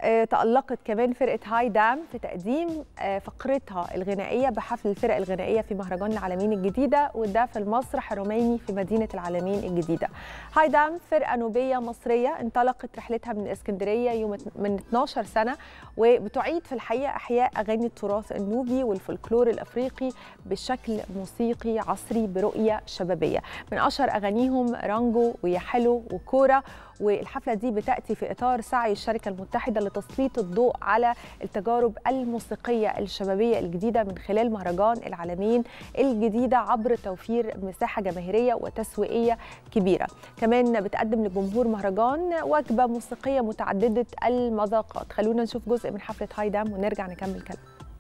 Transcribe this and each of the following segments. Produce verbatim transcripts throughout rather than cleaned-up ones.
تألقت كمان فرقة هاي دام في تقديم فقرتها الغنائية بحفل الفرق الغنائية في مهرجان العالمين الجديدة، وده في المسرح الروماني في مدينة العالمين الجديدة. هاي دام فرقة نوبية مصرية انطلقت رحلتها من اسكندرية يوم من اثناشر سنة، وبتعيد في الحقيقة إحياء أغاني التراث النوبي والفولكلور الأفريقي بشكل موسيقي عصري برؤية شبابية. من أشهر أغانيهم رانجو ويا حلو وكورة. والحفلة دي بتأتي في إطار سعي الشركة المتحدة لتسليط الضوء على التجارب الموسيقية الشبابية الجديدة من خلال مهرجان العالمين الجديدة عبر توفير مساحة جماهيرية وتسويقية كبيرة. كمان بتقدم لجمهور مهرجان وجبة موسيقية متعددة المذاقات. خلونا نشوف جزء من حفلة هاي دام ونرجع نكمل كلام.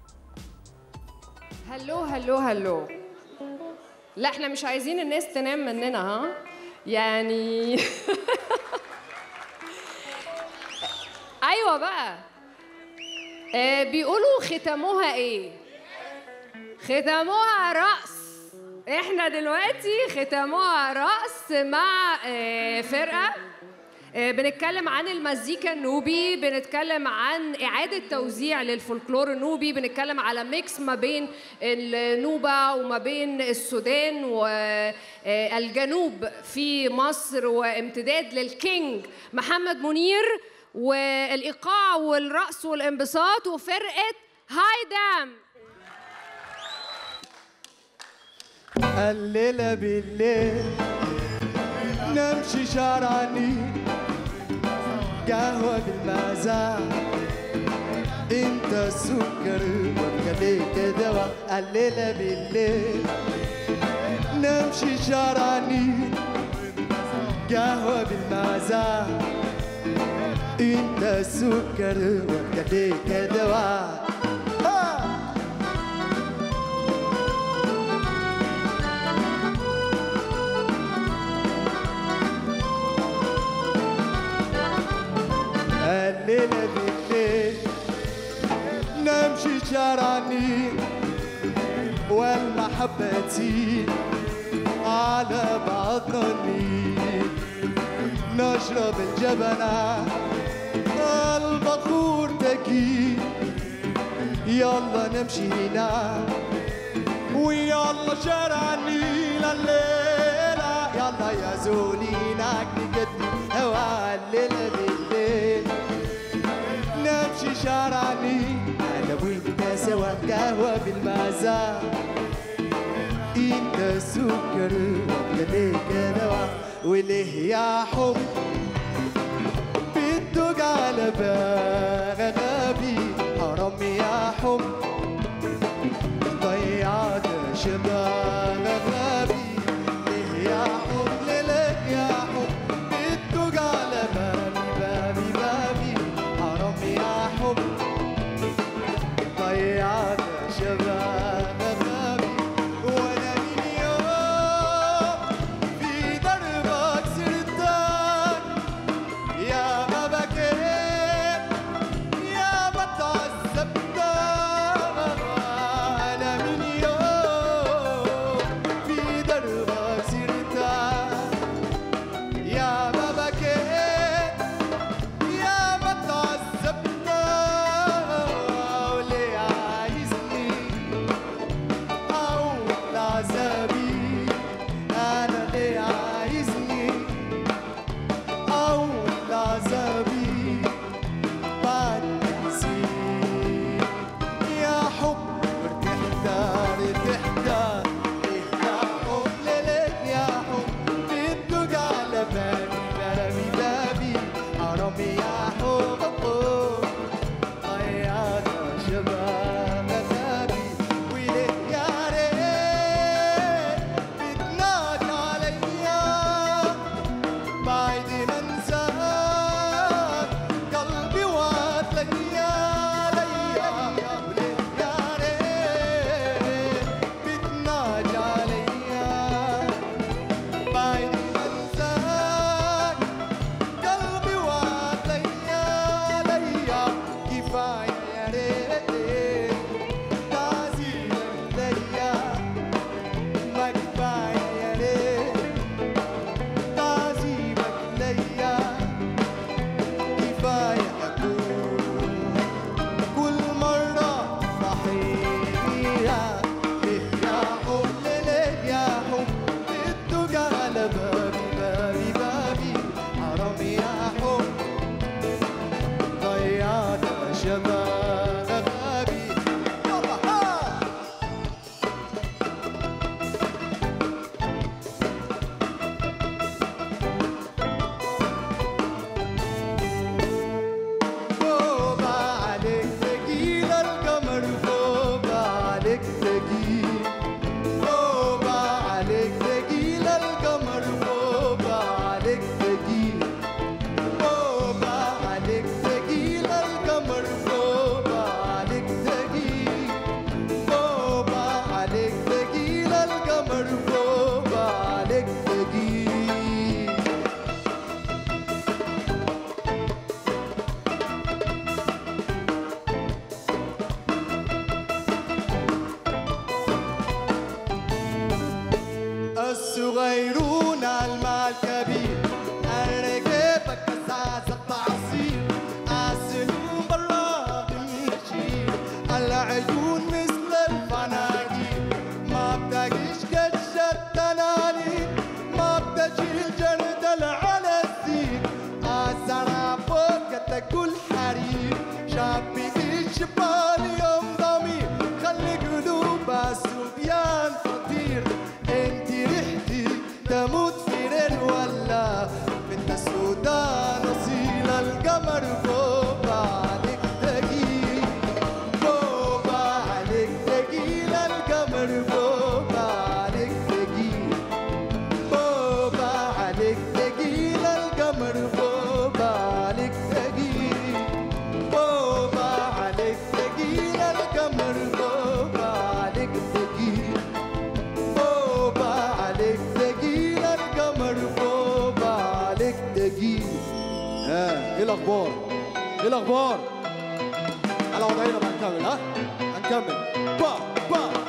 هلو هلو هلو. لا احنا مش عايزين الناس تنام مننا، ها يعني ايوه بقى. آه بيقولوا ختموها ايه؟ ختموها رقص. احنا دلوقتي ختموها رقص مع آه فرقه آه بنتكلم عن المزيكا النوبي، بنتكلم عن اعاده توزيع للفولكلور النوبي، بنتكلم على ميكس ما بين النوبه وما بين السودان والجنوب في مصر، وامتداد للكينج محمد منير والايقاع والرقص والانبساط وفرقه هاي دام. الليله بالليل نمشي شارعني قهوه بالمزاج، انت السكر وكليك دواء. الليله بالليل نمشي شارعني قهوه بالمزاج، انت السكر وكليك دواء. الليلة بالليل نمشي شارعني والمحبة تزيد على بعضنا النيل، نشرب الجبنة البخور تكيد، يلا نمشي هنا ويلا شارع النيل. الليلة يلا يا زولينك نقدم هوا. الليلة بالليل نمشي شارع النيل أنا وإنت سوا قهوة بالمزاج، إنت سكر وكليك دواء. وليه يا حب بتدق على بغبي، حرام يا حب ضيعت شباب غبي. ليه يا حب ليلك يا حب بتدق على بابي بابي بابي، حرام يا حب ضيعت شباب غبي. وانا من يوم في دربك سرتك يا ما بكيت شباب غابي يلا ها بوبا عليك تقيل القمر بوبا عليك تقيل بوبا عليك تقيل القمر بوبا عليك تقيل بوبا عليك تقيل القمر بوبا عليك تقيل بوبا عليك تقيل القمر بوبا عليك تقيل الصغيرون المال كبير الرقيبة كساس التعصير السنوب الراضي المشير العيون مثل الفناجير ما بتجيش كش التنانير ما بتجي الجردل على السير الزرع فوق تاكل حرير شابي الشبال يوم ضمير خلي قلوب الصبيان تطير انت ريحتي تموت في ليل ولا بنت السودان اصيل القمر بوبا عليك تقيل بوبا عليك تقيل القمر بوبا عليك تقيل بوبا عليك تقيل القمر بوبا عليك تقيل بوبا عليك تقيل القمر بوبا عليك تقيل بوبا عليك تقيل القمر بوبا عليك تقيل ها ايه الاخبار؟ ايه الاخبار؟ على وضعنا بقى هنكمل ها؟ هنكمل با با